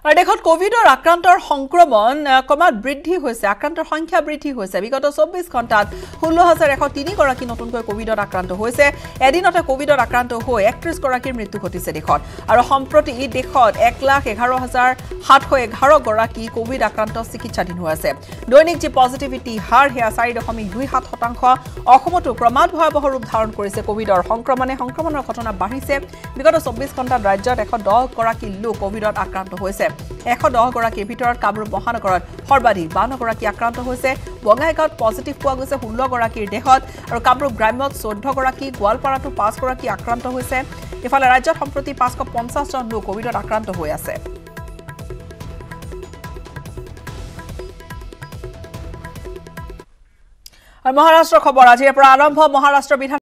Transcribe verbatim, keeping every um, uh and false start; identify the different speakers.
Speaker 1: আৰু দেখত কোভিডৰ আক্ৰান্তৰ সংক্ৰমণ কমাত বৃদ্ধি হৈছে আক্ৰান্তৰ সংখ্যা বৃদ্ধি হৈছে বিগত চৌব্বিছ ঘণ্টাত ষোল্ল হাজাৰ এশ তিনি গৰাকী নতুনকৈ কোভিডত আক্ৰান্ত হৈছে এদিনতে কোভিডত আক্ৰান্ত হৈ একত্ৰিশ গৰাকীৰ মৃত্যু ঘটিছে দেখত আৰু সম্প্ৰতি এই দেখত এক লাখ এঘাৰ হাজাৰ সাতশ এঘাৰ গৰাকী কোভিড আক্ৰান্ত চিকিৎসাধীন হৈ আছে দৈনিক যি পজিটিভিটি হাৰ হেয়া চাৰি দশমিক দুই সাত শতাংশ অসমতো ক্ৰমাৎ ভয়াবহ ৰূপ ধাৰণ কৰিছে কোভিডৰ সংক্ৰমণে সংক্ৰমণৰ ঘটনা বাঢ়িছে বিগত চৌব্বিছ ঘণ্টাত ৰাজ্যত এশ দহ গৰাকী লোক কোভিডত আক্ৰান্ত হৈছে এশ দহ গৰাকীৰ ভিতৰত কামৰূপ মহানগৰত সৰ্বাধিক বাৱন্ন গৰাকী আক্ৰান্ত হৈছে বঙাইগাঁৱত পজিটিভ পোৱা গৈছে ষোল্ল গৰাকীৰ দেহত আৰু কামৰূপ গ্ৰাম্যত চৈধ্য গৰাকী গোৱালপাৰাতো পাঁচ গৰাকী আক্ৰান্ত হৈছে ইফালে ৰাজ্যত সম্প্ৰতি পাঁচশ পঞ্চাছ জন লোক কোভিডত আক্ৰান্ত হৈ আছে আৰু মহাৰাষ্ট্ৰৰ খবৰ আজিৰ পৰা আৰম্ভ মহাৰাষ্ট্ৰ বিধান